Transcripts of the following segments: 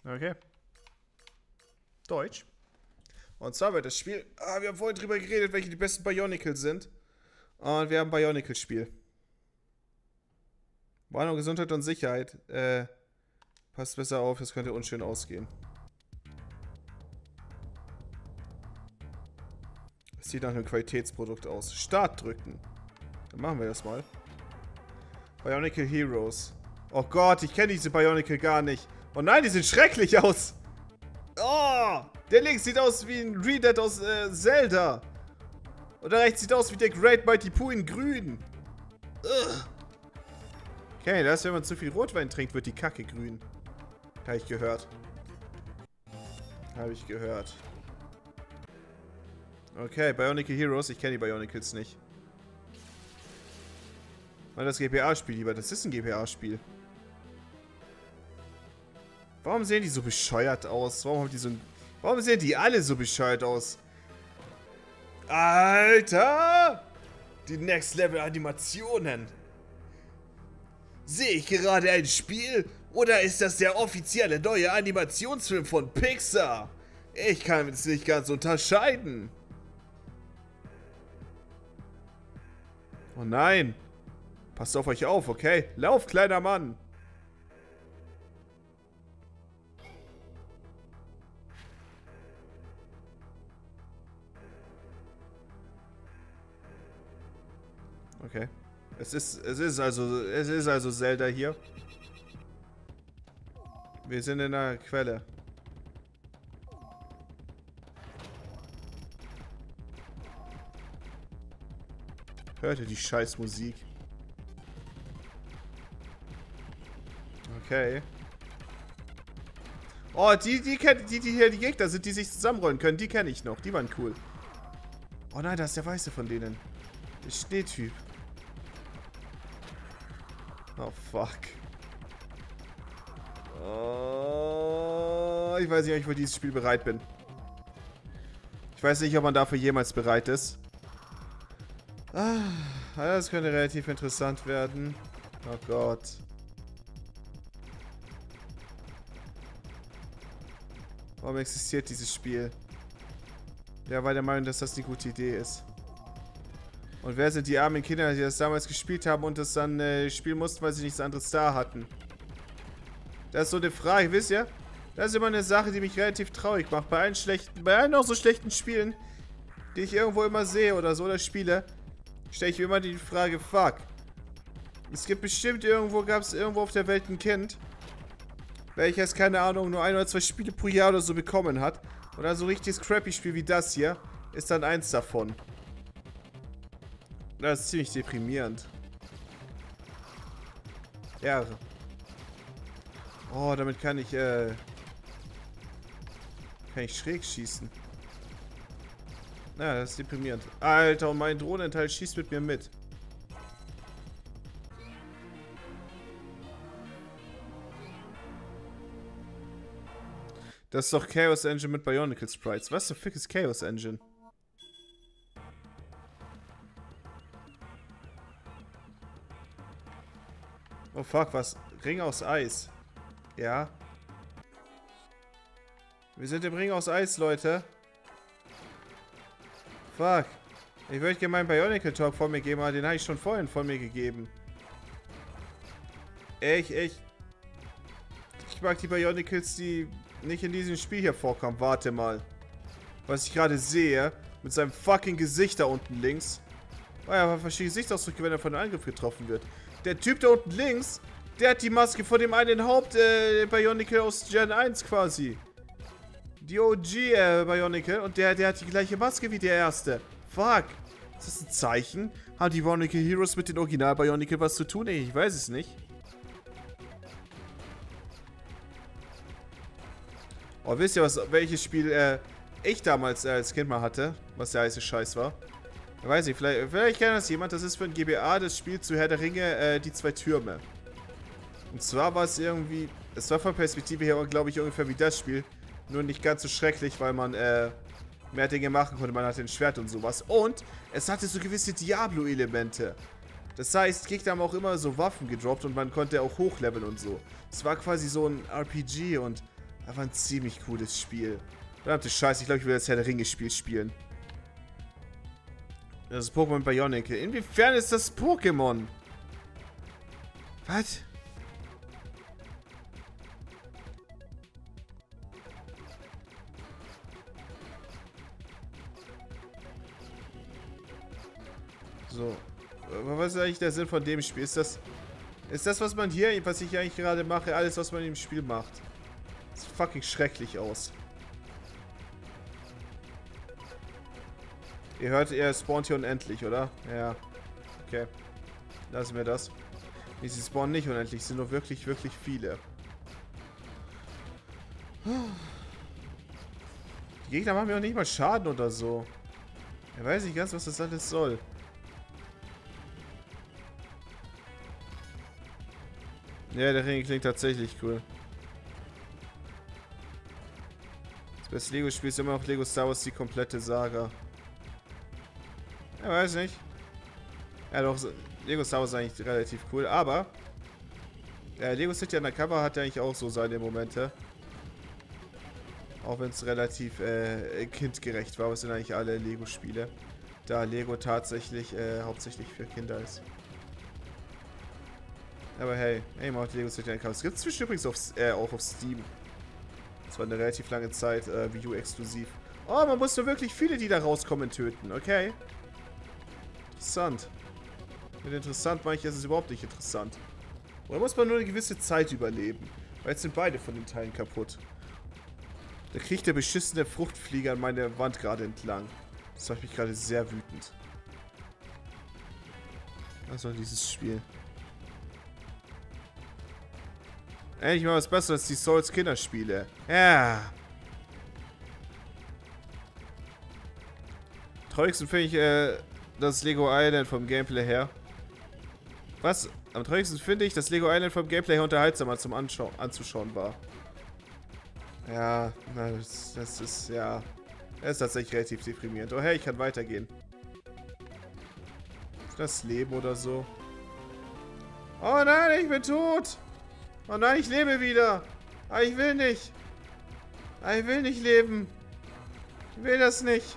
Okay. Deutsch. Und zwar wird das Spiel... wir haben vorhin drüber geredet, welche die besten Bionicles sind. Und wir haben ein Bionicle-Spiel. Warnung, Gesundheit und Sicherheit. Passt besser auf, das könnte unschön ausgehen. Das sieht nach einem Qualitätsprodukt aus. Start drücken. Dann machen wir das mal. Bionicle Heroes. Oh Gott, ich kenne diese Bionicle gar nicht. Oh nein, die sehen schrecklich aus. Oh, der links sieht aus wie ein Redet aus Zelda. Und der rechts sieht aus wie der Great Mighty Pooh in grün. Ugh. Okay, das ist, wenn man zu viel Rotwein trinkt, wird die Kacke grün. Habe ich gehört. Habe ich gehört. Okay, Bionicle Heroes. Ich kenne die Bionicles nicht. Mal das GPA-Spiel lieber. Das ist ein GPA-Spiel. Warum sehen die so bescheuert aus? Warum sehen die alle so bescheuert aus? Alter! Die Next Level Animationen. Sehe ich gerade ein Spiel? Oder ist das der offizielle neue Animationsfilm von Pixar? Ich kann es nicht ganz unterscheiden. Oh nein. Passt auf euch auf, okay? Lauf, kleiner Mann. Okay. Es ist also Zelda hier. Wir sind in der Quelle. Hört ihr die scheiß Musik? Okay. Oh, die hier die Gegner sind, die sich zusammenrollen können, die kenne ich noch. Die waren cool. Oh nein, da ist der Weiße von denen. Der Schneetyp. Oh, fuck. Oh, ich weiß nicht, ob ich für dieses Spiel bereit bin. Ich weiß nicht, ob man dafür jemals bereit ist. Das könnte relativ interessant werden. Oh Gott. Warum existiert dieses Spiel? Wer war der Meinung, dass das eine gute Idee ist? Und wer sind die armen Kinder, die das damals gespielt haben und das dann spielen mussten, weil sie nichts anderes da hatten? Das ist so eine Frage, wisst ihr? Das ist immer eine Sache, die mich relativ traurig macht. Bei allen auch so schlechten Spielen, die ich irgendwo immer sehe oder so, oder spiele, stelle ich mir immer die Frage, fuck. Es gibt bestimmt gab es irgendwo auf der Welt ein Kind, welches, keine Ahnung, nur 1 oder 2 Spiele pro Jahr oder so bekommen hat. Und dann so ein richtiges crappy Spiel wie das hier ist dann eins davon. Das ist ziemlich deprimierend. Ja. Oh, damit kann ich schräg schießen. Ja, das ist deprimierend. Alter, und mein Drohnenteil schießt mit mir mit. Das ist doch Chaos Engine mit Bionicle Sprites. Was zur Fick ist Chaos Engine? Oh fuck, was? Ring aus Eis. Ja. Wir sind im Ring aus Eis, Leute. Fuck. Ich würde gerne meinen Bionicle Talk vor mir geben, aber den habe ich schon vorhin vor mir gegeben. Ich mag die Bionicles, die nicht in diesem Spiel hier vorkommen. Warte mal. Was ich gerade sehe, mit seinem fucking Gesicht da unten links. Oh ja, verschiedene Gesichtsausdrücke, wenn er von einem Angriff getroffen wird. Der Typ da unten links, der hat die Maske von dem einen Haupt-Bionicle aus Gen 1 quasi. Die OG Bionicle und der hat die gleiche Maske wie der erste. Fuck. Ist das ein Zeichen? Haben die Bionicle Heroes mit den Original Bionicle was zu tun? Ich weiß es nicht. Oh, wisst ihr, welches Spiel ich damals als Kind mal hatte? Was der heiße Scheiß war? Ich weiß nicht, vielleicht kennt das jemand. Das ist für ein GBA das Spiel zu Herr der Ringe, die 2 Türme. Und zwar war es irgendwie... Es war von Perspektive her, glaube ich, ungefähr wie das Spiel. Nur nicht ganz so schrecklich, weil man mehr Dinge machen konnte. Man hatte ein Schwert und sowas. Und es hatte so gewisse Diablo-Elemente. Das heißt, Gegner haben auch immer so Waffen gedroppt und man konnte auch hochleveln und so. Es war quasi so ein RPG und Aber ein ziemlich cooles Spiel. Verdammte Scheiße, ich glaube, ich will das Herr der Ringe-Spiel spielen. Das ist Pokémon Bionicle. Inwiefern ist das Pokémon? Was? So. Was ist eigentlich der Sinn von dem Spiel? Ist das, was man hier, was ich hier eigentlich gerade mache, alles, was man im Spiel macht? Sieht fucking schrecklich aus. Ihr hört, er spawnt hier unendlich, oder? Ja. Okay. Lassen wir das. Nee, sie spawnen nicht unendlich, es sind nur wirklich, wirklich viele. Die Gegner machen mir auch nicht mal Schaden oder so. Ich weiß nicht ganz, was das alles soll. Ja, der Ring klingt tatsächlich cool. Das beste Lego-Spiel ist immer noch Lego Star Wars, die komplette Saga. Ja, weiß nicht. Ja, doch, Lego Star Wars ist eigentlich relativ cool, aber Lego City Undercover hat ja eigentlich auch so seine Momente. Auch wenn es relativ kindgerecht war, aber es sind eigentlich alle Lego-Spiele. Da Lego tatsächlich hauptsächlich für Kinder ist. Aber hey, macht Lego City Undercover. Es gibt es übrigens auch auf Steam. Das war eine relativ lange Zeit Wii U exklusiv. Oh, man muss nur wirklich viele, die da rauskommen, töten. Okay. Interessant. Mit interessant meine ich, es ist überhaupt nicht interessant. Oder muss man nur eine gewisse Zeit überleben? Weil jetzt sind beide von den Teilen kaputt. Da kriegt der beschissene Fruchtflieger an meine Wand gerade entlang. Das macht mich gerade sehr wütend. Was soll dieses Spiel? Endlich mal was Besseres als die Souls Kinderspiele. Ja. Traurigsten finde ich das Lego Island vom Gameplay her. Was? Am traurigsten finde ich, dass Lego Island vom Gameplay her unterhaltsamer zum anzuschauen war. Ja, das ist, ja. Das ist tatsächlich relativ deprimierend. Oh hey, ich kann weitergehen. Ist das Leben oder so? Oh nein, ich bin tot! Oh nein, ich lebe wieder! Aber ich will nicht! Ich will nicht leben! Ich will das nicht!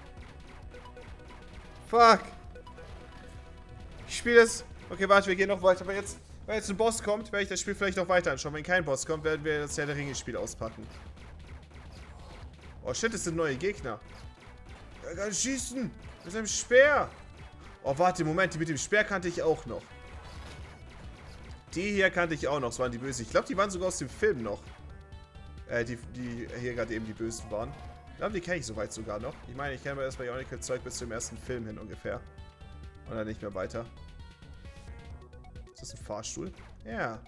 Fuck! Ich spiele das... Okay, warte, wir gehen noch weiter. Wenn jetzt ein Boss kommt, werde ich das Spiel vielleicht noch weiter anschauen. Wenn kein Boss kommt, werden wir das Herr der Ringe-Spiel auspacken. Oh shit, das sind neue Gegner. Er kann schießen! Mit seinem Speer! Oh, warte, Moment, die mit dem Speer kannte ich auch noch. Die hier kannte ich auch noch, das waren die Bösen. Ich glaube, die waren sogar aus dem Film noch. Die hier gerade eben die Bösen waren. Ich glaube, die kenne ich soweit sogar noch. Ich meine, ich kenne das Bionicle-Zeug bis zum ersten Film hin ungefähr. Und dann nicht mehr weiter. Ist das ein Fahrstuhl? Ja.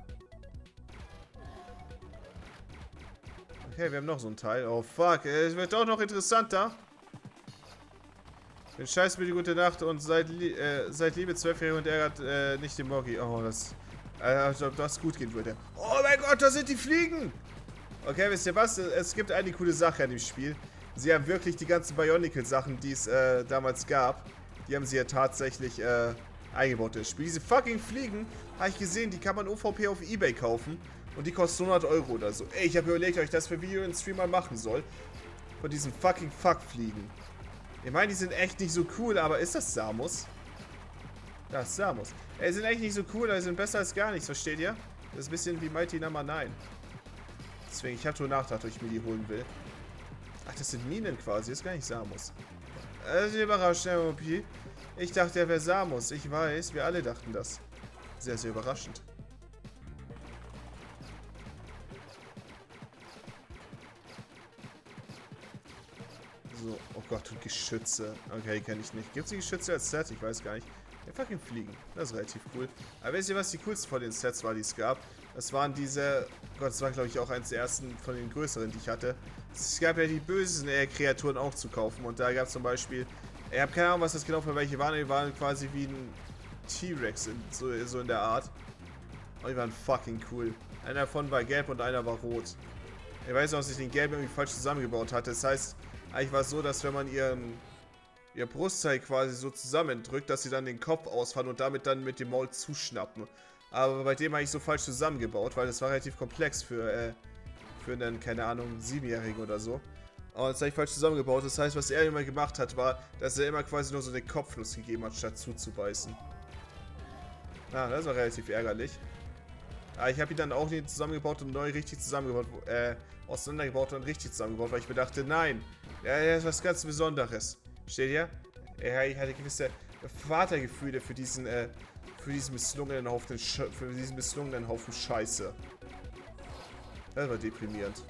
Okay, wir haben noch so ein Teil. Oh, fuck. Es wird auch noch interessanter. Ich bin scheiß mir die gute Nacht und seit Liebe 12-Jährige und ärgert nicht den Moggi. Oh, als ob das gut gehen würde. Oh mein Gott, da sind die Fliegen! Okay, wisst ihr was? Es gibt eine coole Sache an dem Spiel. Sie haben wirklich die ganzen Bionicle-Sachen, die es damals gab, die haben sie ja tatsächlich eingebaut in das Spiel. Diese fucking Fliegen, habe ich gesehen, die kann man OVP auf Ebay kaufen. Und die kosten 100 Euro oder so. Ey, ich habe überlegt, ob ich das für Video und Stream mal machen soll. Von diesen fucking Fuck-Fliegen. Ich meine, die sind echt nicht so cool, aber ist das Samus? Das ist Samus. Ey, die sind echt nicht so cool, aber die sind besser als gar nichts, versteht ihr? Das ist ein bisschen wie Mighty Number 9. Deswegen, ich habe drüber nachgedacht, ob ich mir die holen will. Ach, das sind Minen quasi, das ist gar nicht Samus. Das ist überraschend, OP. Ich dachte, er wäre Samus. Ich weiß, wir alle dachten das. Sehr, sehr überraschend. So, oh Gott, und Geschütze. Okay, kenne ich nicht. Gibt es die Geschütze als Set? Ich weiß gar nicht. Ja, fucking Fliegen. Das ist relativ cool. Aber wisst ihr, was die coolsten von den Sets war, die es gab? Das waren diese... Gott, das war, glaube ich, auch eines der ersten von den größeren, die ich hatte. Es gab ja die bösen Kreaturen auch zu kaufen. Und da gab es zum Beispiel... Ich habe keine Ahnung, was das genau für welche waren. Die waren quasi wie ein T-Rex, so in der Art. Und die waren fucking cool. Einer davon war gelb und einer war rot. Ich weiß noch, dass ich den gelben irgendwie falsch zusammengebaut hatte. Das heißt... Eigentlich war es so, dass wenn man ihr Brustteil quasi so zusammendrückt, dass sie dann den Kopf ausfahren und damit dann mit dem Maul zuschnappen. Aber bei dem habe ich so falsch zusammengebaut, weil das war relativ komplex für Für einen, keine Ahnung, 7-Jährigen oder so. Aber das habe ich falsch zusammengebaut. Das heißt, was er immer gemacht hat, war, dass er immer quasi nur so eine Kopfnuss gegeben hat, statt zuzubeißen. Ah, das war relativ ärgerlich. Aber ich habe ihn dann auch nicht zusammengebaut und neu richtig zusammengebaut, auseinandergebaut und richtig zusammengebaut, weil ich mir dachte, nein, er ist was ganz Besonderes. Steht ihr? Ich hatte gewisse Vatergefühle für diesen misslungenen Haufen Scheiße. Das war deprimierend.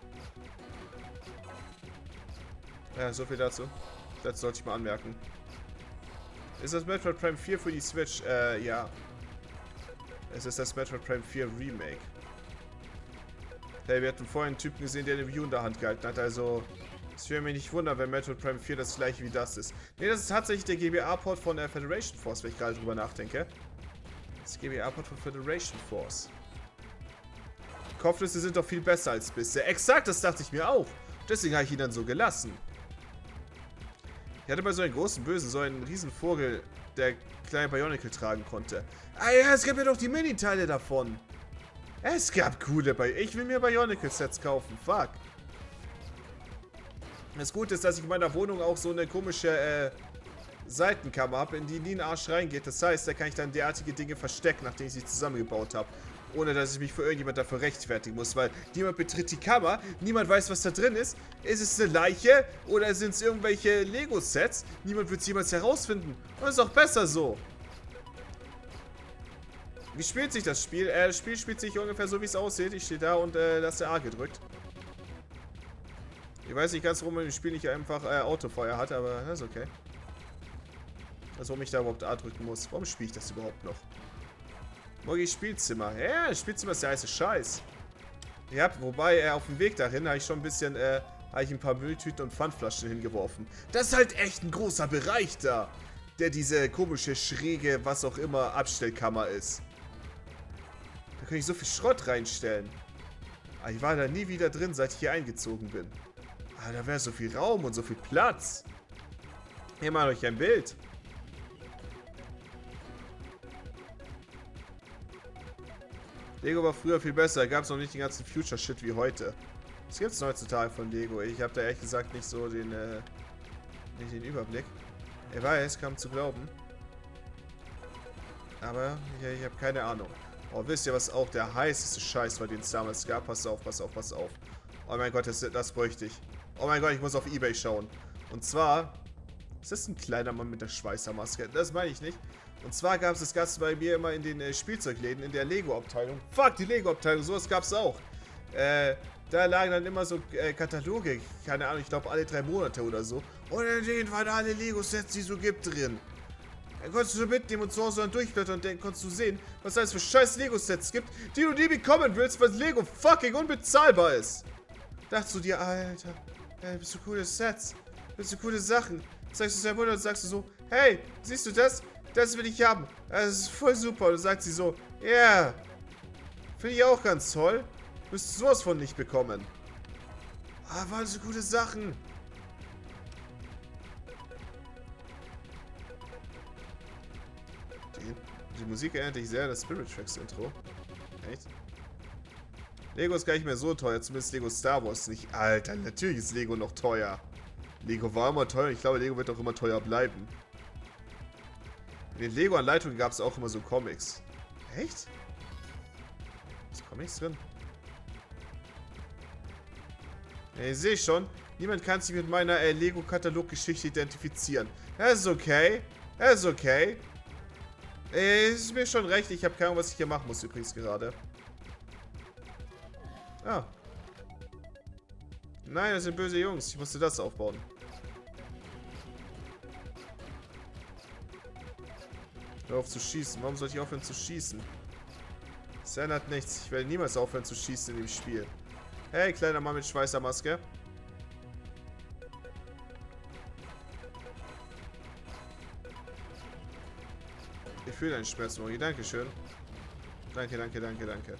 Ja, so viel dazu. Das sollte ich mal anmerken. Ist das Metroid Prime 4 für die Switch? Ja. Es ist das Metroid Prime 4 Remake. Hey, wir hatten vorhin einen Typen gesehen, der eine Wii U in der Hand gehalten hat, also es würde mich nicht wundern, wenn Metroid Prime 4 das gleiche wie das ist. Ne, das ist tatsächlich der GBA-Port von der Federation Force, wenn ich gerade drüber nachdenke. Das GBA-Port von Federation Force. Kopfnüsse sind doch viel besser als bisher. Exakt, das dachte ich mir auch. Deswegen habe ich ihn dann so gelassen. Ich hatte bei so einem großen Bösen so einen riesen Vogel, der kleine Bionicle tragen konnte. Ah ja, es gab ja doch die Mini-Teile davon. Es gab coole Ich will mir Bionicle-Sets kaufen. Fuck. Das Gute ist, dass ich in meiner Wohnung auch so eine komische Seitenkammer habe, in die nie ein Arsch reingeht. Das heißt, da kann ich dann derartige Dinge verstecken, nachdem ich sie zusammengebaut habe. Ohne, dass ich mich für irgendjemand dafür rechtfertigen muss, weil niemand betritt die Kammer, niemand weiß, was da drin ist. Ist es eine Leiche oder sind es irgendwelche Lego-Sets? Niemand wird es jemals herausfinden. Und ist auch besser so. Wie spielt sich das Spiel? Das Spiel spielt sich ungefähr so, wie es aussieht. Ich stehe da und lasse A gedrückt. Ich weiß nicht ganz, warum man im Spiel nicht einfach Autofeuer hat, aber das ist okay. Also, warum ich da überhaupt A drücken muss. Warum spiele ich das überhaupt noch? Morgis Spielzimmer. Ja, das Spielzimmer ist der heiße Scheiß. Ja, wobei, auf dem Weg dahin habe ich schon ein bisschen, ein paar Mülltüten und Pfandflaschen hingeworfen. Das ist halt echt ein großer Bereich da, der diese komische, schräge, was auch immer, Abstellkammer ist. Da kann ich so viel Schrott reinstellen. Aber ich war da nie wieder drin, seit ich hier eingezogen bin. Aber da wäre so viel Raum und so viel Platz. Hier mal euch ein Bild. Lego war früher viel besser, gab es noch nicht den ganzen Future-Shit wie heute. Was gibt es heutzutage von Lego? Ich habe da ehrlich gesagt nicht so den Überblick. Ich weiß, kaum zu glauben. Aber ich habe keine Ahnung. Oh, wisst ihr, was auch der heißeste Scheiß war, den es damals gab? Pass auf, pass auf, pass auf. Oh mein Gott, das bräuchte ich. Oh mein Gott, ich muss auf eBay schauen. Und zwar... Ist das ein kleiner Mann mit der Schweißermaske? Das meine ich nicht. Und zwar gab es das Ganze bei mir immer in den Spielzeugläden, in der Lego-Abteilung. Fuck, die Lego-Abteilung, sowas gab es auch. Da lagen dann immer so Kataloge, keine Ahnung, ich glaube alle 3 Monate oder so. Und in denen waren alle Lego-Sets, die es so gibt, drin. Dann konntest du so mitnehmen und zu Hause dann durchblättern und dann konntest du sehen, was es für scheiß Lego-Sets gibt, die du nie bekommen willst, weil Lego fucking unbezahlbar ist. Dachtest du dir, Alter, bist du coole Sets, bist du coole Sachen. Sagst du deiner Mutter und sagst du so, hey, siehst du das? Das will ich haben. Das ist voll super. Und dann sagt sie so, ja, yeah, finde ich auch ganz toll. Müsstest du sowas von nicht bekommen. Ah, waren so gute Sachen. Die Musik erinnert dich sehr an das Spirit Tracks Intro. Echt? Lego ist gar nicht mehr so teuer, zumindest Lego Star Wars nicht. Alter, natürlich ist Lego noch teuer. Lego war immer teuer und ich glaube, Lego wird auch immer teuer bleiben. In den Lego-Anleitungen gab es auch immer so Comics. Echt? Ist Comics drin? Ja, ihr seht schon, niemand kann sich mit meiner Lego-Katalog-Geschichte identifizieren. Das ist okay. Das ist okay. Es ist mir schon recht, ich habe keine Ahnung, was ich hier machen muss übrigens gerade. Ah. Nein, das sind böse Jungs. Ich musste das aufbauen. Hör auf zu schießen. Warum soll ich aufhören zu schießen? Das ändert nichts. Ich werde niemals aufhören zu schießen in dem Spiel. Hey, kleiner Mann mit Schweißermaske. Ich fühle deinen Schmerz, Mori. Dankeschön. Danke, danke, danke, danke.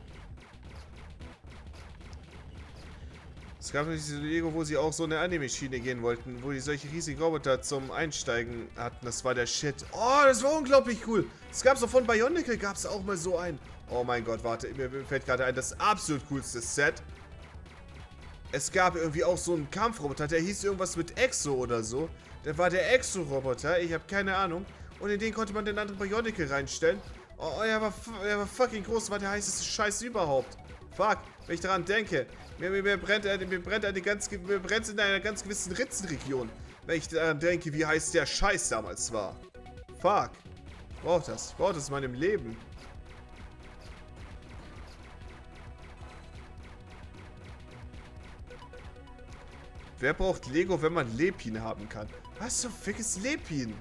Es gab diese Lego, wo sie auch so eine Anime-Schiene gehen wollten, wo die solche riesigen Roboter zum Einsteigen hatten. Das war der Shit. Oh, das war unglaublich cool. Es gab so von Bionicle, gab es auch mal so einen. Oh mein Gott, warte, mir fällt gerade ein, das absolut coolste Set. es gab irgendwie auch so einen Kampfroboter, der hieß irgendwas mit Exo oder so. Der war der Exo-Roboter, ich habe keine Ahnung. Und in den konnte man den anderen Bionicle reinstellen. Oh, er war fucking groß, war der heißeste Scheiß überhaupt. Fuck, wenn ich daran denke. Mir brennt in einer ganz gewissen Ritzenregion, wenn ich daran denke, wie heiß der Scheiß damals war. Fuck. Braucht das in meinem Leben. Wer braucht Lego, wenn man Lepin haben kann? Was zum Fick ist Lepin?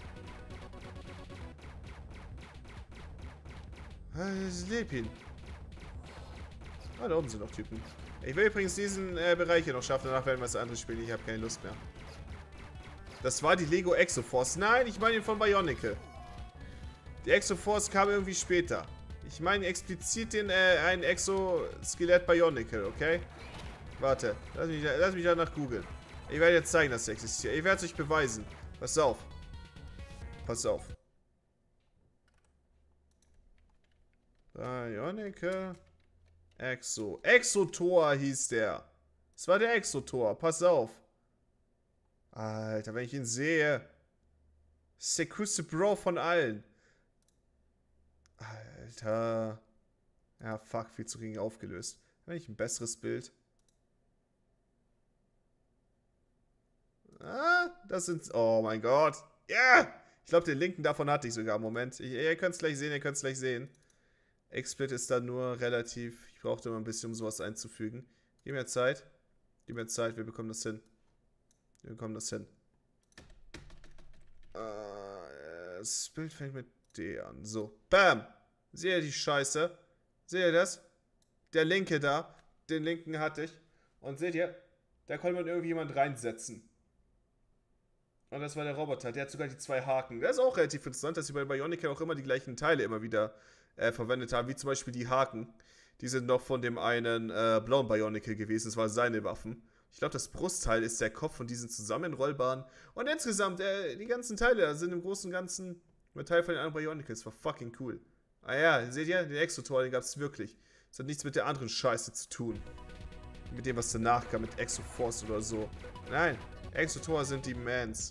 Was ist Lepin? Ah, da oben sind noch Typen. Ich will übrigens diesen Bereich hier noch schaffen, danach werden wir das andere spielen. Ich habe keine Lust mehr. Das war die Lego Exoforce. Nein, ich meine den von Bionicle. Die Exoforce kam irgendwie später. Ich meine explizit den einen Exoskelett Bionicle, okay? Warte, lass mich danach googeln. Ich werde jetzt zeigen, dass es existiert. Ich werde es euch beweisen. Pass auf. Pass auf. Bionicle. Exotor hieß der. Das war der Exotor. Pass auf. Alter, wenn ich ihn sehe. Das ist der coolste Bro von allen. Alter. Ja, fuck, viel zu gering aufgelöst. Wenn ich ein besseres Bild. Ah, das sind... Oh mein Gott. Ja! Yeah! Ich glaube, den linken davon hatte ich sogar. Moment. Ihr könnt es gleich sehen, XSplit ist da nur relativ... Ich brauchte immer ein bisschen, um sowas einzufügen. Gib mir Zeit. Wir bekommen das hin. Das Bild fängt mit D an. So. Bam! Seht ihr die Scheiße? Seht ihr das? Der linke da. Den linken hatte ich. Und seht ihr? Da konnte man irgendwie jemand reinsetzen. Und das war der Roboter. Der hat sogar die 2 Haken. Das ist auch relativ interessant, dass sie bei Bionicle auch immer die gleichen Teile immer wieder verwendet haben. Wie zum Beispiel die Haken. Die sind noch von dem einen blauen Bionicle gewesen. Das waren seine Waffen. Ich glaube, das Brustteil ist der Kopf von diesen zusammenrollbaren. Und insgesamt, die ganzen Teile sind im Großen und Ganzen mit Teil von den anderen Bionicles. Das war fucking cool. Ah ja, seht ihr? Den Exotor, den gab es wirklich. Das hat nichts mit der anderen Scheiße zu tun. Mit dem, was danach kam, mit Exoforce oder so. Nein, Exotor sind die Mans.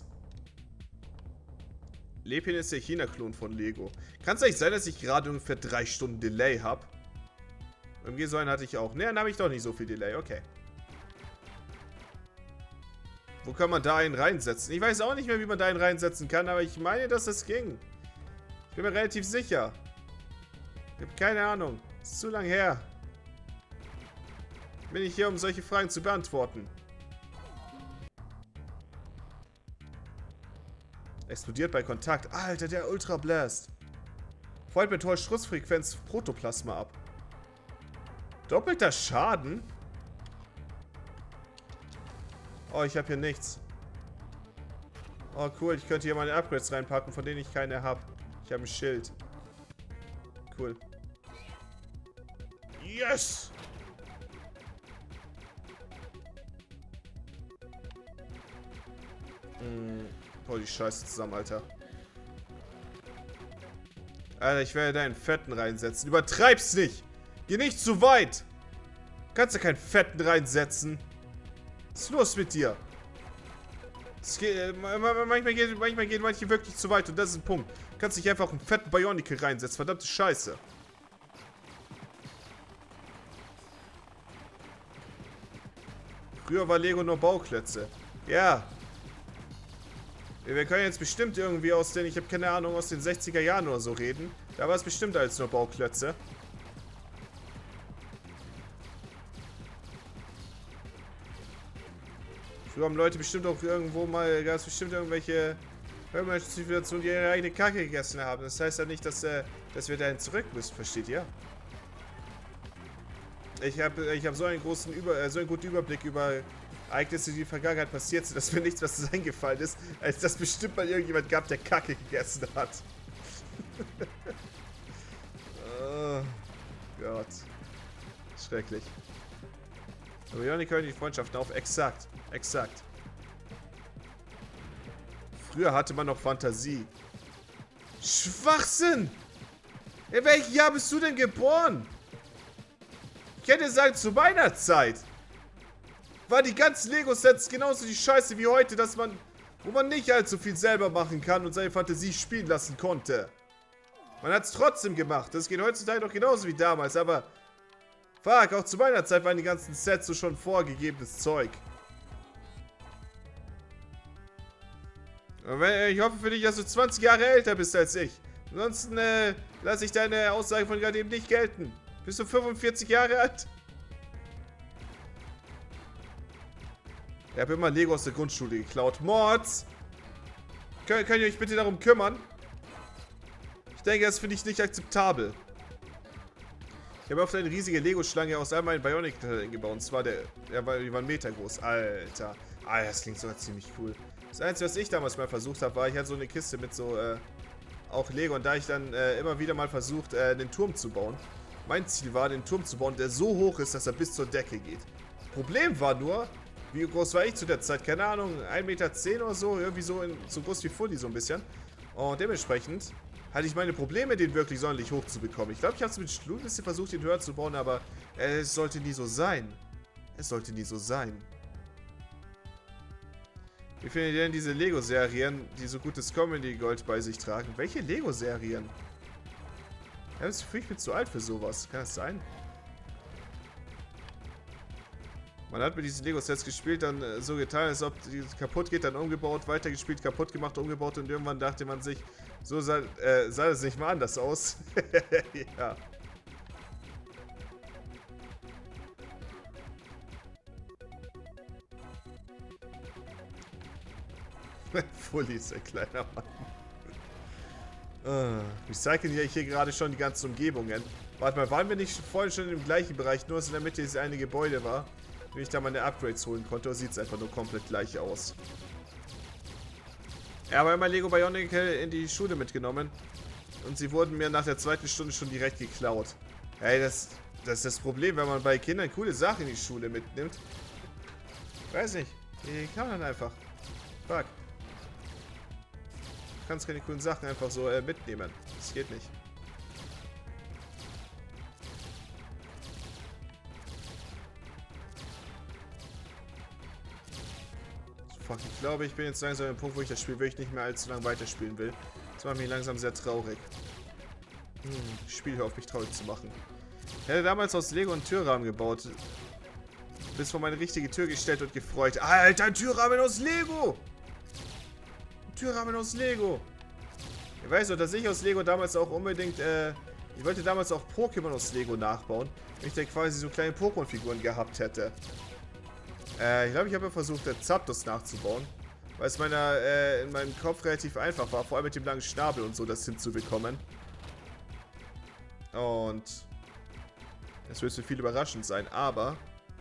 Lepin ist der China-Klon von Lego. Kann es eigentlich sein, dass ich gerade ungefähr 3 Stunden Delay habe? Irgendwie so einen hatte ich auch. Ne, dann habe ich doch nicht so viel Delay. Okay. Wo kann man da einen reinsetzen? Ich weiß auch nicht mehr, wie man da einen reinsetzen kann, aber ich meine, dass das ging. Ich bin mir relativ sicher. Ich habe keine Ahnung. Ist zu lang her. Bin ich hier, um solche Fragen zu beantworten. Explodiert bei Kontakt. Alter, der Ultra Blast. Feuert mit hoher Schussfrequenz Protoplasma ab. Doppelter Schaden? Oh, ich habe hier nichts. Oh, cool. Ich könnte hier meine Upgrades reinpacken, von denen ich keine habe. Ich habe ein Schild. Cool. Yes! Hol die Scheiße zusammen, Alter. Alter, ich werde deinen Fetten reinsetzen. Übertreib's nicht! Geh nicht zu weit! Kannst du keinen Fetten reinsetzen? Was ist los mit dir? Manchmal gehen manche wirklich zu weit und das ist ein Punkt. Du kannst nicht einfach einen fetten Bionicle reinsetzen. Verdammte Scheiße. Früher war Lego nur Bauklötze. Ja. Wir können jetzt bestimmt irgendwie aus den, ich habe keine Ahnung, aus den 60er Jahren oder so reden. Da war es bestimmt als nur Bauklötze. Früher haben Leute bestimmt auch irgendwo mal, gab es bestimmt irgendwelche Situationen, die ihre eigene Kacke gegessen haben. Das heißt ja nicht, dass wir dahin zurück müssen, versteht ihr? Ich hab so einen guten Überblick über Ereignisse, die in der Vergangenheit passiert sind, dass mir nichts was eingefallen ist, als dass bestimmt mal irgendjemand gab, der Kacke gegessen hat. Oh Gott. Schrecklich. Aber Bionicle hören die Freundschaften auf. Exakt. Exakt. Früher hatte man noch Fantasie. Schwachsinn! In welchem Jahr bist du denn geboren? Ich hätte sagen, zu meiner Zeit. waren die ganzen Lego-Sets genauso die Scheiße wie heute, wo man nicht allzu viel selber machen kann und seine Fantasie spielen lassen konnte. Man hat es trotzdem gemacht. Das geht heutzutage doch genauso wie damals, aber fuck, auch zu meiner Zeit waren die ganzen Sets so schon vorgegebenes Zeug. Ich hoffe für dich, dass du 20 Jahre älter bist als ich. Ansonsten lasse ich deine Aussage von gerade eben nicht gelten. Bist du 45 Jahre alt? Ich habe immer Lego aus der Grundschule geklaut. Mords! Könnt ihr euch bitte darum kümmern? Ich denke, das finde ich nicht akzeptabel. Ich habe oft eine riesige Lego-Schlange aus all meinen Bionic-Teilen gebaut. Und zwar die war 1 Meter groß. Alter. Ah, das klingt sogar ziemlich cool. Das Einzige, was ich damals mal versucht habe, war, ich hatte so eine Kiste mit so, auch Lego. Und da ich dann immer wieder mal versucht, einen Turm zu bauen. Mein Ziel war, den Turm zu bauen, der so hoch ist, dass er bis zur Decke geht. Problem war nur, wie groß war ich zu der Zeit? Keine Ahnung, 1,10 Meter oder so. Irgendwie so groß wie Fully so ein bisschen. Und dementsprechend hatte ich meine Probleme, den wirklich sonderlich hoch zu bekommen. Ich glaube, ich habe es mit Stuhl ein bisschen versucht, den höher zu bauen, aber es sollte nie so sein. Es sollte nie so sein. Wie findet ihr denn diese Lego-Serien, die so gutes Comedy-Gold bei sich tragen? Welche Lego-Serien? Ja, das Gefühl, ich bin zu alt für sowas. Kann das sein? Man hat mit diesen Lego-Sets gespielt, dann so getan, als ob die kaputt geht, dann umgebaut, weitergespielt, kaputt gemacht, umgebaut und irgendwann dachte man sich, so sah das nicht mal anders aus. Ja. Fully ist ein kleiner Mann. Recyceln ja hier gerade schon die ganzen Umgebungen. Warte mal, waren wir nicht vorhin schon im gleichen Bereich, nur dass in der Mitte dieses eine Gebäude war? Wenn ich da meine Upgrades holen konnte, sieht es einfach nur komplett gleich aus. Ja, aber immer Lego Bionic in die Schule mitgenommen. Und sie wurden mir nach der 2. Stunde schon direkt geklaut. Hey, das ist das Problem, wenn man bei Kindern coole Sachen in die Schule mitnimmt. Weiß nicht. Die klauen dann einfach. Fuck. Du kannst keine coolen Sachen einfach so mitnehmen. Das geht nicht. Fuck, ich glaube, ich bin jetzt langsam an dem Punkt, wo ich das Spiel wirklich nicht mehr allzu lange weiterspielen will. Das macht mich langsam sehr traurig. Das Spiel hört auf, mich traurig zu machen. Ich hätte damals aus Lego einen Türrahmen gebaut. Bis vor meine richtige Tür gestellt und gefreut. Alter, ein Türrahmen aus Lego! Ein Türrahmen aus Lego! Ich weiß doch, dass ich aus Lego damals auch unbedingt, ich wollte damals auch Pokémon aus Lego nachbauen. Wenn ich da quasi so kleine Pokémon-Figuren gehabt hätte. Ich glaube, ich habe ja versucht, Zapdos nachzubauen. Weil es in meinem Kopf relativ einfach war, vor allem mit dem langen Schnabel und so, das hinzubekommen. Und das wird für viele überraschend sein, aber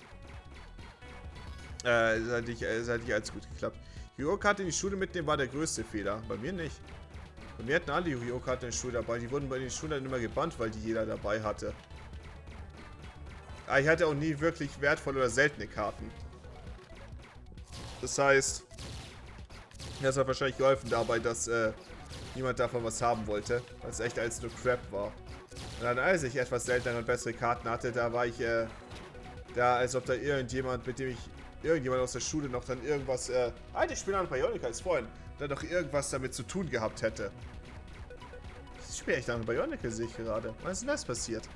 es hat nicht allzu gut geklappt. Yu-Gi-Oh-Karte in die Schule mitnehmen war der größte Fehler. Bei mir nicht. Bei mir hatten alle Yu-Gi-Oh-Karten in der Schule dabei. Die wurden bei den Schulen dann immer gebannt, weil die jeder dabei hatte. Aber ich hatte auch nie wirklich wertvolle oder seltene Karten. Das heißt, das hat wahrscheinlich geholfen dabei, dass niemand davon was haben wollte, weil es echt als nur Crap war. Und dann, als ich etwas seltenere und bessere Karten hatte, da war ich da, als ob da irgendjemand, mit dem ich irgendjemand aus der Schule noch dann irgendwas, Alter, ich spiele an Bionica als vorhin, dann doch irgendwas damit zu tun gehabt hätte. Ich spiele echt an Bionica, sehe ich gerade. Was ist denn das passiert?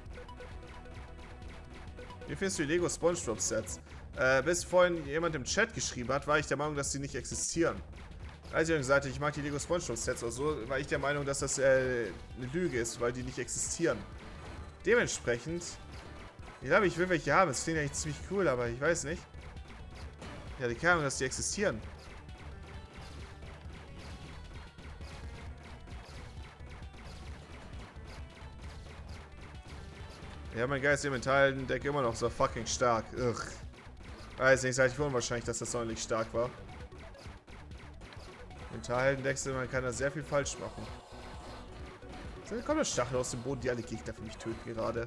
Wie findest du die Lego SpongeBob Sets? Bis vorhin jemand im Chat geschrieben hat, war ich der Meinung, dass sie nicht existieren. Als ich gesagt habe, ich mag die Lego SpongeBob Sets oder so, war ich der Meinung, dass das eine Lüge ist, weil die nicht existieren. Dementsprechend, ich glaube, ich will welche haben. Das klingt eigentlich ziemlich cool, aber ich weiß nicht. Ja, die keine Ahnung, dass die existieren. Ja, mein Geist im Metall-Deck immer noch so fucking stark. Ugh. Weiß nicht, seit ich unwahrscheinlich, dass das sonderlich stark war. Mentalhelden-Decks, man kann da sehr viel falsch machen. Da kommt der Stachel aus dem Boden, die alle Gegner für mich töten gerade.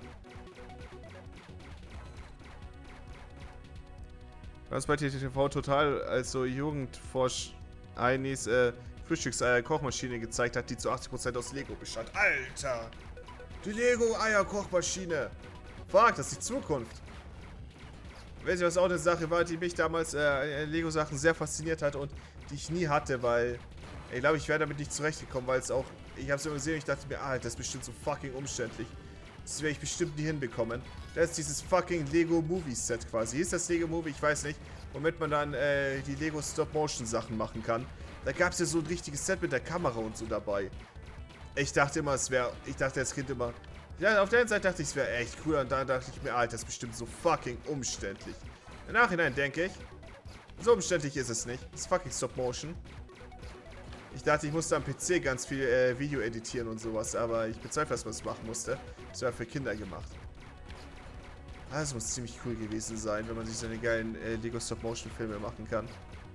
Was bei TTV total als so Jugendforsch-Einis Frühstückseier-Kochmaschine gezeigt hat, die zu 80% aus Lego bestand. Alter! Die Lego-Eier-Kochmaschine! Fuck, das ist die Zukunft. Wisst ihr, was auch eine Sache war, die mich damals Lego-Sachen sehr fasziniert hat und die ich nie hatte, weil ich glaube, ich wäre damit nicht zurechtgekommen, weil es auch, ich habe es immer gesehen und ich dachte mir, das ist bestimmt so fucking umständlich. Das werde ich bestimmt nie hinbekommen. Das ist dieses fucking Lego Movie Set quasi. Hier ist das Lego Movie, ich weiß nicht, womit man dann die Lego Stop-Motion Sachen machen kann. Da gab es ja so ein richtiges Set mit der Kamera und so dabei. Ich dachte immer, ich dachte als Kind immer, ja, auf der einen Seite dachte ich, es wäre echt cool und dann dachte ich mir, Alter, das ist bestimmt so fucking umständlich. Im Nachhinein denke ich, so umständlich ist es nicht. Das ist fucking Stop-Motion. Ich dachte, ich musste am PC ganz viel Video editieren und sowas, aber ich bezweifle, dass man es machen musste. Das war für Kinder gemacht. Das muss ziemlich cool gewesen sein, wenn man sich so eine geilen Lego Stop-Motion-Filme machen kann.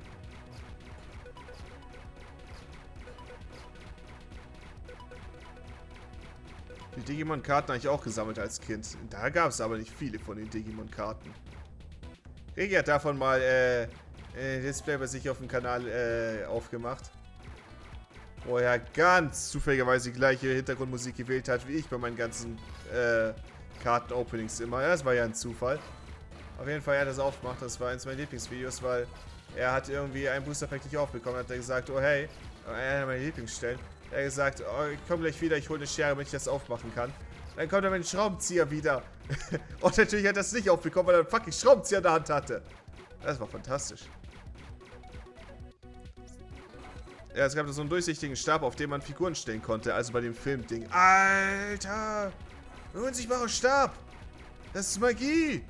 Die Digimon-Karten habe ich auch gesammelt als Kind. Da gab es aber nicht viele von den Digimon-Karten. Regi hat davon mal Display bei sich auf dem Kanal aufgemacht. Wo er ganz zufälligerweise die gleiche Hintergrundmusik gewählt hat, wie ich bei meinen ganzen Karten-Openings immer. Ja, das war ja ein Zufall. Auf jeden Fall, er hat das aufgemacht. Das war eins meiner Lieblingsvideos, weil er hat irgendwie einen Booster-Pack nicht aufbekommen. Hat er gesagt, oh hey, einer meiner Lieblingsstellen. Er hat gesagt, oh, ich komme gleich wieder, ich hole eine Schere, damit ich das aufmachen kann. Dann kommt er mit dem Schraubenzieher wieder. Und natürlich hat er das nicht aufbekommen, weil er einen fucking Schraubenzieher in der Hand hatte. Das war fantastisch. Ja, es gab so einen durchsichtigen Stab, auf dem man Figuren stellen konnte, also bei dem Filmding. Alter! Ein unsichtbarer Stab! Das ist Magie!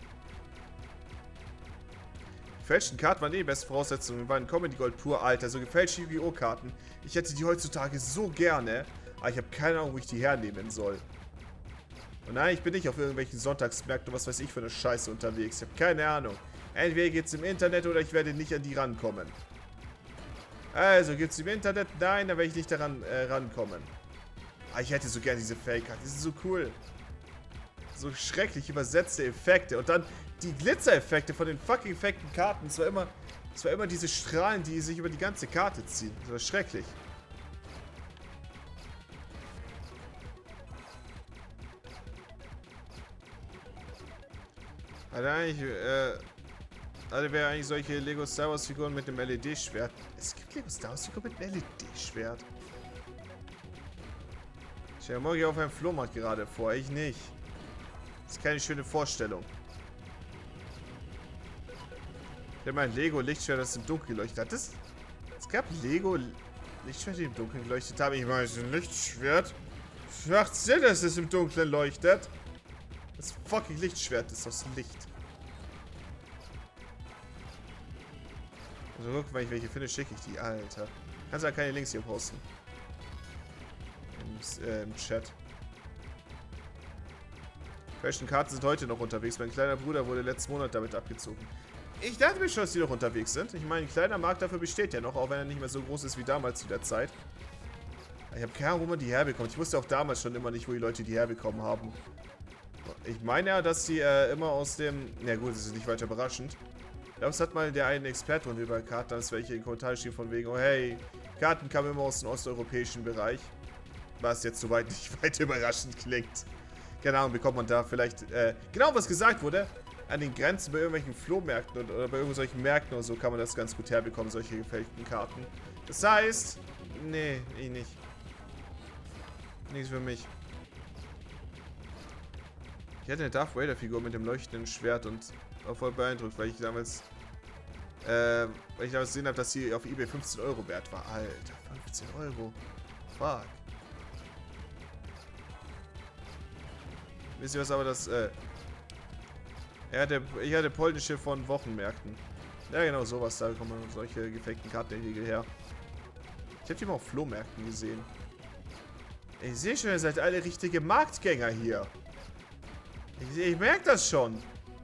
Die gefälschten Karten waren die beste Voraussetzung. Wir waren Comedy Gold pur, Alter. So gefälschte Yu-Gi-Oh! Karten. Ich hätte die heutzutage so gerne, aber ich habe keine Ahnung, wo ich die hernehmen soll. Und nein, ich bin nicht auf irgendwelchen Sonntagsmärkten, was weiß ich für eine Scheiße unterwegs. Ich habe keine Ahnung. Entweder geht's im Internet oder ich werde nicht an die rankommen. Also, gibt's im Internet? Nein, da werde ich nicht daran rankommen. Aber ich hätte so gerne diese Fake-Karten. Die sind so cool. So schrecklich übersetzte Effekte. Und dann die Glitzer-Effekte von den fucking fakten Karten. Es war immer diese Strahlen, die sich über die ganze Karte ziehen. Das war schrecklich. Also wäre eigentlich solche Lego Star Wars Figuren mit dem LED-Schwert. Es gibt Lego Star Wars Figuren mit einem LED-Schwert. Ich stelle mir morgen auf einem Flohmarkt gerade vor. Ich nicht. Das ist keine schöne Vorstellung. Ich habe mein Lego-Lichtschwert, das im Dunkeln geleuchtet hat. Es gab Lego-Lichtschwerte, die im Dunkeln geleuchtet haben. Ich meine, es ist ein Lichtschwert. Macht Sinn, dass es im Dunkeln leuchtet. Das fucking Lichtschwert ist aus Licht. Also guck, wenn ich welche finde, schicke ich die. Alter. Kannst ja keine Links hier posten. Im Chat. Fashion Karten sind heute noch unterwegs. Mein kleiner Bruder wurde letzten Monat damit abgezogen. Ich dachte mir schon, dass die noch unterwegs sind. Ich meine, ein kleiner Markt dafür besteht ja noch, auch wenn er nicht mehr so groß ist wie damals zu der Zeit. Ich habe keine Ahnung, wo man die herbekommt. Ich wusste auch damals schon immer nicht, wo die Leute die herbekommen haben. Ich meine ja, dass die immer aus dem... Na gut, das ist nicht weiter überraschend. Ich glaube, es hat mal der eine Experte über Karten, als welche in den Kommentaren stehen von wegen, oh hey, Karten kamen immer aus dem osteuropäischen Bereich. Was jetzt soweit nicht weiter überraschend klingt. Keine Ahnung, bekommt man da vielleicht, genau was gesagt wurde, an den Grenzen bei irgendwelchen Flohmärkten oder bei irgendwelchen Märkten oder so kann man das ganz gut herbekommen, solche gefälschten Karten. Das heißt, nee, ich nicht. Nichts für mich. Ich hatte eine Darth Vader Figur mit dem leuchtenden Schwert und war voll beeindruckt, weil ich damals gesehen habe, dass sie auf eBay 15 Euro wert war. Alter, 15 Euro. Fuck. Wisst ihr was aber das, ich hatte polnische von Wochenmärkten. Ja genau, sowas, da kommen solche gefakten Karten in der Regel her. Ich habe die mal auf Flohmärkten gesehen. Ich sehe schon, ihr seid alle richtige Marktgänger hier. Ich merke das schon.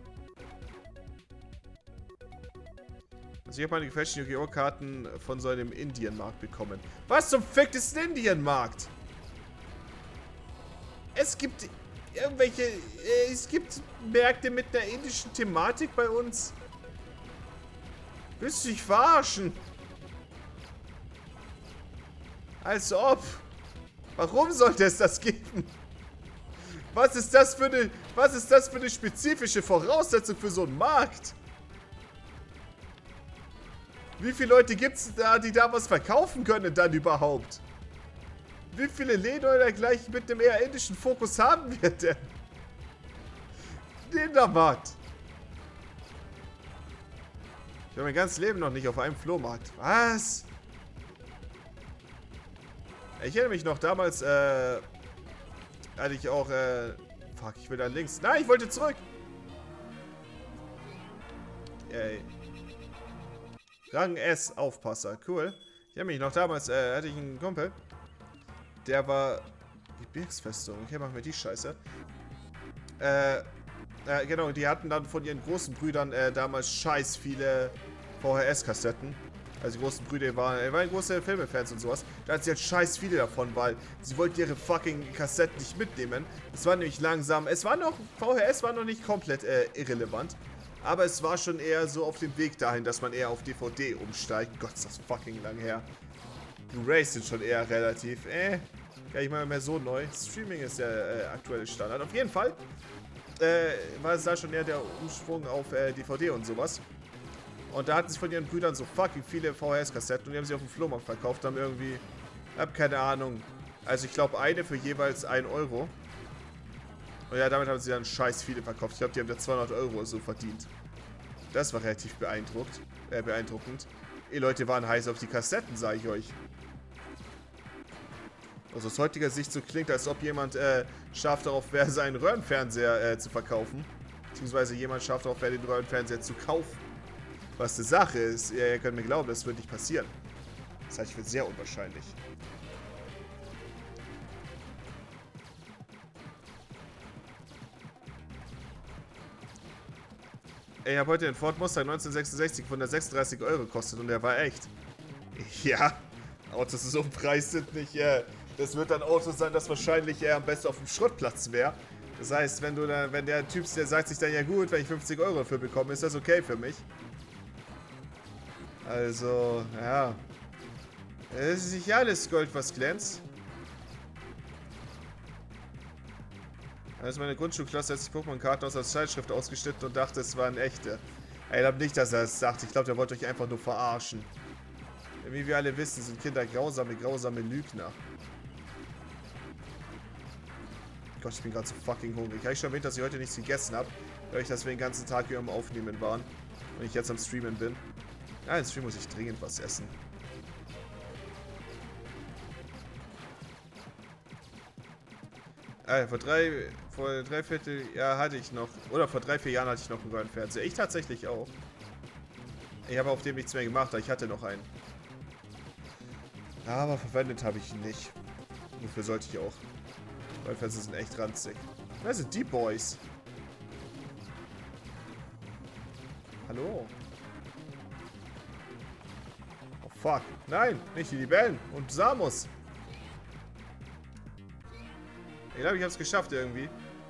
Also ich habe meine gefälschten Yu-Gi-Oh! Karten von so einem Indienmarkt bekommen. Was zum Fick ist ein Indienmarkt? Es gibt Märkte mit einer indischen Thematik bei uns. Willst du dich verarschen? Als ob. Warum sollte es das geben? Was ist das für eine spezifische Voraussetzung für so einen Markt? Wie viele Leute gibt es da, die da was verkaufen können dann überhaupt? Wie viele Läden oder dergleichen mit einem eher indischen Fokus haben wir denn? Dänemarkt. Ich war mein ganzes Leben noch nicht auf einem Flohmarkt. Was? Ich erinnere mich noch, damals, hatte ich auch, fuck, ich will da links. Nein, ich wollte zurück. Ey. Rang S, Aufpasser. Cool. Ich erinnere mich noch, damals, hatte ich einen Kumpel. Der war... Gebirgsfestung. Okay, machen wir die Scheiße. Genau, die hatten dann von ihren großen Brüdern damals scheiß viele VHS-Kassetten. Also die großen Brüder waren große Filmefans und sowas. Da hatten sie halt scheiß viele davon, weil sie wollten ihre fucking Kassetten nicht mitnehmen. Es war nämlich langsam... VHS war noch nicht komplett irrelevant. Aber es war schon eher so auf dem Weg dahin, dass man eher auf DVD umsteigt. Gott, ist das fucking lang her. Blu-rays sind schon eher relativ, gar nicht mal mehr so neu. Streaming ist der aktuelle Standard. Auf jeden Fall war es da schon eher der Umschwung auf DVD und sowas. Und da hatten sie von ihren Brüdern so fucking viele VHS-Kassetten und die haben sie auf dem Flohmarkt verkauft. Haben irgendwie, hab keine Ahnung. Also ich glaube eine für jeweils 1 Euro. Und ja, damit haben sie dann scheiß viele verkauft. Ich glaube, die haben da 200 Euro so verdient. Das war relativ beeindruckend. Die Leute waren heiß auf die Kassetten, sage ich euch. Also aus heutiger Sicht so klingt, als ob jemand scharf darauf wäre, seinen Röhrenfernseher zu verkaufen. Beziehungsweise jemand scharf darauf wäre, den Röhrenfernseher zu kaufen. Was die Sache ist, ihr könnt mir glauben, das wird nicht passieren. Das halte ich für sehr unwahrscheinlich. Ich habe heute den Ford Mustang 1966 von der 36 Euro gekostet und der war echt. Ja, Autos so im Preis sind nicht, das wird ein Auto sein, das wahrscheinlich eher am besten auf dem Schrottplatz wäre. Das heißt, wenn der Typ, der sagt sich dann, ja gut, wenn ich 50 Euro dafür bekomme, ist das okay für mich. Also, ja. Es ist nicht alles Gold, was glänzt. Also meine Grundschulklasse hat sich Pokémon-Karten aus als Zeitschrift ausgeschnitten und dachte, es waren echte. Ich glaube nicht, dass er es sagt. Ich glaube, der wollte euch einfach nur verarschen. Wie wir alle wissen, sind Kinder grausame Lügner. Gott, ich bin gerade so fucking hungrig. Habe ich schon erwähnt, dass ich heute nichts gegessen habe, weil ich das wir den ganzen Tag hier am Aufnehmen waren und ich jetzt am Streamen bin. Ja, im Stream muss ich dringend was essen. Vor 3/4 Jahr hatte ich noch, oder vor 3-4 Jahren hatte ich noch einen Röhrenfernseher. Ich tatsächlich auch. Ich habe auf dem nichts mehr gemacht, aber ich hatte noch einen. Aber verwendet habe ich ihn nicht. Wofür sollte ich auch? Röhrenfernseher sind echt ranzig. Wer sind die Boys? Hallo? Oh fuck. Nein, nicht die Libellen und Samus. Ich glaube, ich habe es geschafft irgendwie.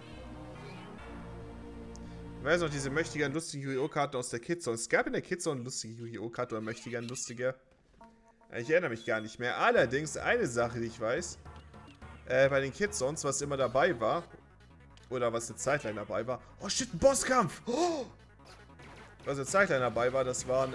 Ich weiß noch, diese möchtegern lustige Yu-Gi-Oh-Karte aus der Kidzone. Es gab in der Kidzone lustige Yu-Gi-Oh-Karte oder möchtegern lustige. Ich erinnere mich gar nicht mehr. Allerdings, eine Sache, die ich weiß. Bei den Kidzones, was immer dabei war. Oder was eine Zeit lang dabei war. Oh shit, ein Bosskampf! Oh! Was eine Zeit lang dabei war, das waren,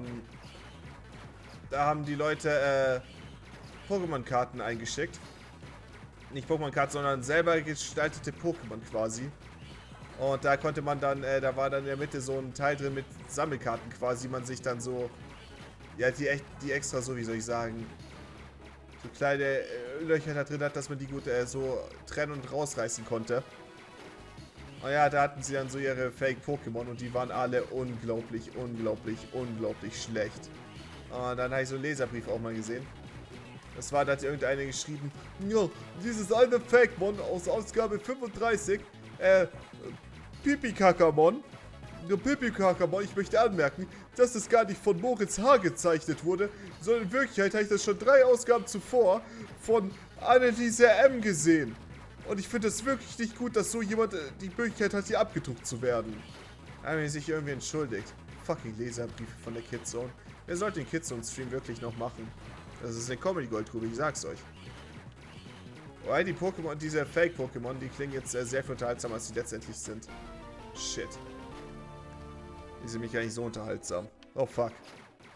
da haben die Leute, Pokémon-Karten eingeschickt. Nicht Pokémon-Karten, sondern selber gestaltete Pokémon quasi. Und da konnte man dann, da war dann in der Mitte so ein Teil drin mit Sammelkarten quasi, man sich dann so, ja, die extra so, wie soll ich sagen, so kleine Löcher da drin hat, dass man die gut so trennen und rausreißen konnte. Und ja, da hatten sie dann so ihre Fake-Pokémon und die waren alle unglaublich schlecht. Und dann habe ich so einen Leserbrief auch mal gesehen. Das war, da hat irgendeiner geschrieben, ja, dieses eine Fake-Mon aus Ausgabe 35, Pipi-Kakamon, ich möchte anmerken, dass es gar nicht von Moritz H. gezeichnet wurde, sondern in Wirklichkeit habe ich das schon 3 Ausgaben zuvor von Anneliese M. gesehen. Und ich finde es wirklich nicht gut, dass so jemand die Möglichkeit hat, hier abgedruckt zu werden. Da haben sich irgendwie entschuldigt. Fucking Leserbriefe von der Kidzone. Wer sollte den Kidzone-Stream wirklich noch machen? Das ist eine Comedy-Goldgrube, ich sag's euch. Weil die Pokémon, diese Fake-Pokémon, die klingen jetzt sehr viel unterhaltsamer, als sie letztendlich sind. Shit. Die sind mich gar nicht so unterhaltsam. Oh fuck.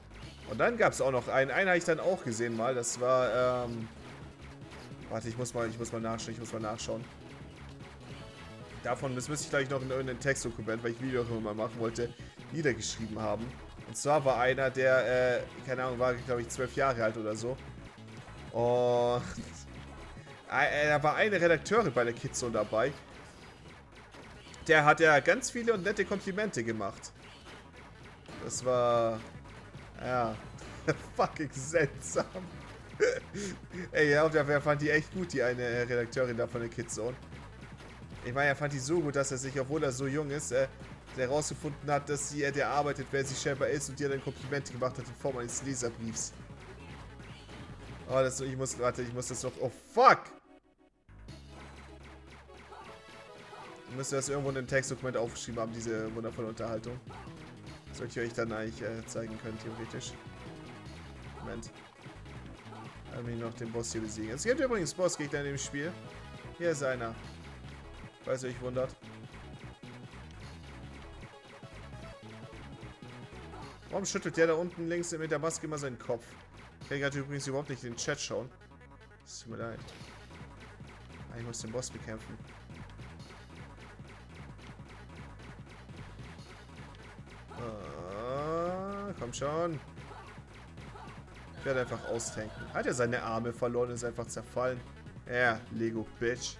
Und dann gab es auch noch einen. Einen habe ich dann auch gesehen mal. Das war, warte, ich muss mal nachschauen. Davon, das müsste ich gleich noch in irgendeinem Textdokument, weil ich Video auch immer mal machen wollte, niedergeschrieben haben. Und zwar war einer, der, keine Ahnung, war, glaube ich, 12 Jahre alt oder so. Und da war eine Redakteurin bei der Kidzone dabei. Der hat ja ganz viele und nette Komplimente gemacht. Das war, ja, fucking seltsam. Ey, ja, und der fand die echt gut, die eine Redakteurin da von der Kidzone. Ich meine, er fand die so gut, dass er sich, obwohl er so jung ist, der herausgefunden hat, dass sie der arbeitet, wer sie selber ist und ihr dann Komplimente gemacht hat in Form eines Leserbriefs. Oh, ich muss das noch, oh fuck! Ich müsste das irgendwo in einem Textdokument aufgeschrieben haben, diese wundervolle Unterhaltung. Sollte ich euch dann eigentlich zeigen können, theoretisch. Moment. Haben wir noch den Boss hier besiegen. Es gibt übrigens Bossgegner in dem Spiel. Hier ist einer. Falls ihr euch wundert. Warum schüttelt der da unten links mit der Maske immer seinen Kopf? Ich kann gerade übrigens überhaupt nicht in den Chat schauen. Es tut mir leid. Ich muss den Boss bekämpfen. Komm schon. Ich werde einfach austanken. Hat er seine Arme verloren und ist einfach zerfallen. Ja, Lego Bitch.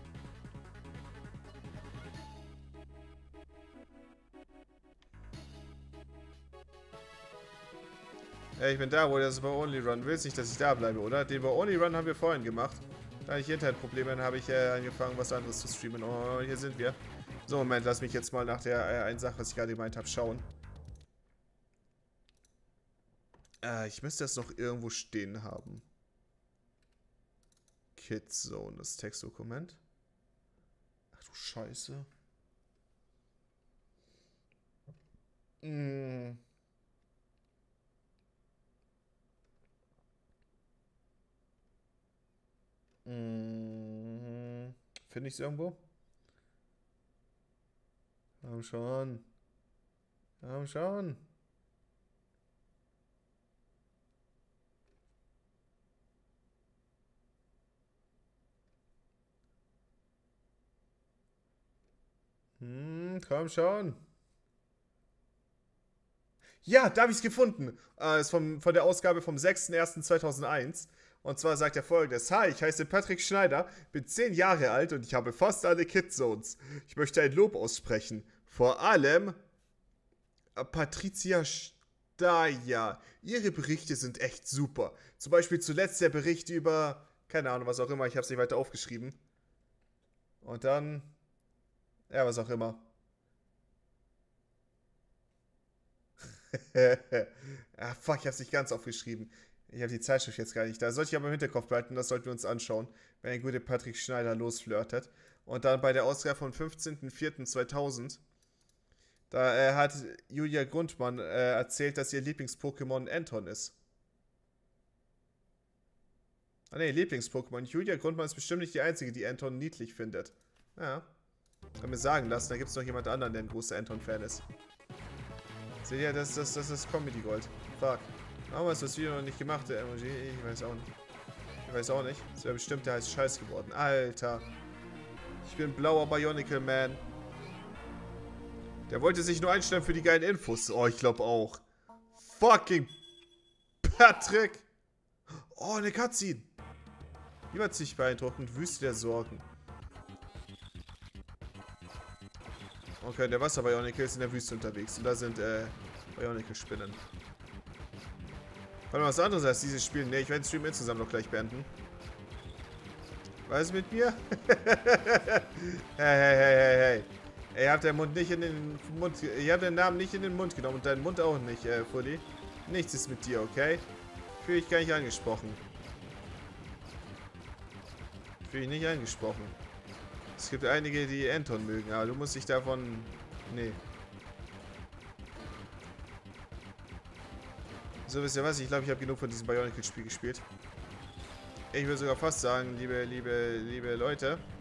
Ja, ich bin da, wo das bei Only Run. Willst nicht, dass ich da bleibe, oder? Den bei Only Run haben wir vorhin gemacht. Da ich Internetprobleme habe, habe ich angefangen, was anderes zu streamen. Oh, hier sind wir. So, Moment, lass mich jetzt mal nach der einen Sache, was ich gerade gemeint habe, schauen. Ich müsste das noch irgendwo stehen haben. Kidzone, das Textdokument. Ach du Scheiße. Finde ich es irgendwo? Komm schon. Komm schon. Komm schon. Ja, da habe ich es gefunden. Das ist von der Ausgabe vom 6.01.2001. Und zwar sagt er folgendes: Hi, ich heiße Patrick Schneider, bin 10 Jahre alt und ich habe fast alle Kidzones. Ich möchte ein Lob aussprechen. Vor allem Patricia Steyer. Ihre Berichte sind echt super. Zum Beispiel zuletzt der Bericht über, keine Ahnung, was auch immer, ich habe es nicht weiter aufgeschrieben. Und dann, ja, was auch immer. Ah, fuck, ich hab's nicht ganz aufgeschrieben. Ich habe die Zeitschrift jetzt gar nicht da. Sollte ich aber im Hinterkopf behalten, das sollten wir uns anschauen, wenn der gute Patrick Schneider losflirtet. Und dann bei der Ausgabe vom 15.04.2000, da hat Julia Grundmann erzählt, dass ihr Lieblings-Pokémon Anton ist. Ah ne, Lieblings-Pokémon. Julia Grundmann ist bestimmt nicht die Einzige, die Anton niedlich findet. Ja. Kann mir sagen lassen, da gibt es noch jemand anderen, der ein großer Anton-Fan ist. Seht ihr, das ist Comedy Gold. Fuck. Warum hast du das Video noch nicht gemacht, der Emoji? Ich weiß auch nicht. Ich weiß auch nicht. Das wäre bestimmt der heiße Scheiß geworden. Alter. Ich bin blauer Bionicle Man. Der wollte sich nur einstellen für die geilen Infos. Oh, ich glaube auch. Fucking Patrick. Oh, eine Cutscene. Die war ziemlich beeindruckend. Wüste der Sorgen. Okay, der Wasser-Bionicle ist in der Wüste unterwegs. Und da sind, Bionicle-Spinnen. Warte mal, was anderes als dieses Spiel. Ne, ich werde den Stream insgesamt noch gleich beenden. Was ist mit mir? Hey. Ihr habt den Mund nicht in den Mund. Ihr habt den Namen nicht in den Mund genommen und deinen Mund auch nicht, Fully. Nichts ist mit dir, okay? Fühle ich gar nicht angesprochen. Fühle ich nicht angesprochen. Es gibt einige, die Anton mögen, aber du musst dich davon... Nee. So, wisst ihr was? Ich glaube, ich habe genug von diesem Bionicle-Spiel gespielt. Ich würde sogar fast sagen, liebe Leute,